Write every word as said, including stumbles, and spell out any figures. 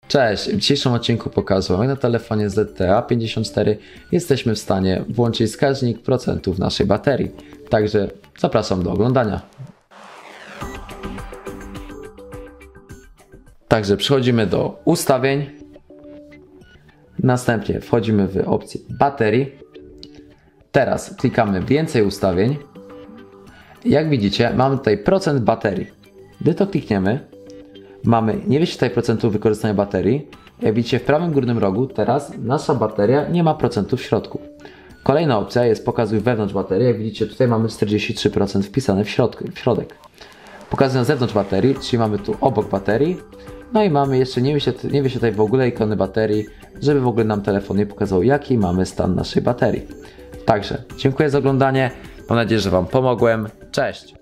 Cześć, w dzisiejszym odcinku pokażę Wam, jak na telefonie Z T E pięćdziesiąt cztery jesteśmy w stanie włączyć wskaźnik procentów naszej baterii. Także zapraszam do oglądania. Także przechodzimy do ustawień. Następnie wchodzimy w opcję baterii. Teraz klikamy więcej ustawień. Jak widzicie, mamy tutaj procent baterii. Gdy to klikniemy, mamy nie wiecie tutaj procentu wykorzystania baterii. Jak widzicie w prawym górnym rogu teraz nasza bateria nie ma procentu w środku. Kolejna opcja jest pokazuj wewnątrz baterii. Jak widzicie tutaj mamy czterdzieści trzy procent wpisane w, środku, w środek. Pokazuję zewnątrz baterii, czyli mamy tu obok baterii. No i mamy jeszcze, nie wiecie, nie wiecie tutaj w ogóle ikony baterii, żeby w ogóle nam telefon nie pokazał jaki mamy stan naszej baterii. Także dziękuję za oglądanie. Mam nadzieję, że Wam pomogłem. Cześć!